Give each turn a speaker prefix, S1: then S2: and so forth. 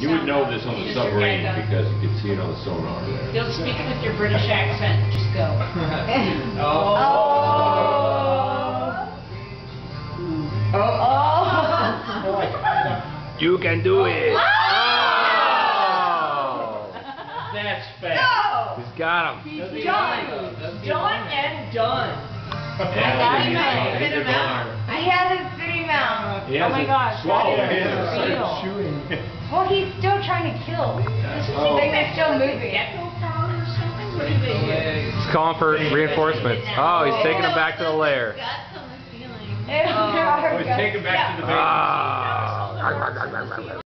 S1: You would know this on the submarine because you could see it on the sonar there.
S2: Don't speak with your British accent. Just go.
S3: You can do it.
S2: Oh!
S1: That's fast.
S2: No!
S3: He's got him.
S2: He's done. Done and done.
S1: I got him.
S4: He has a spitting mouth.
S2: Oh my gosh.
S1: Swallow
S2: that
S1: it.
S2: is real.
S4: Well, he's still trying to kill. This is the thing that's still moving.
S2: Gecko power or something? What do they do?
S3: He's calling for reinforcements. Oh, he's taking him back to the lair.
S4: Guts on the ceiling.
S1: Take him back to the base.
S3: Ah.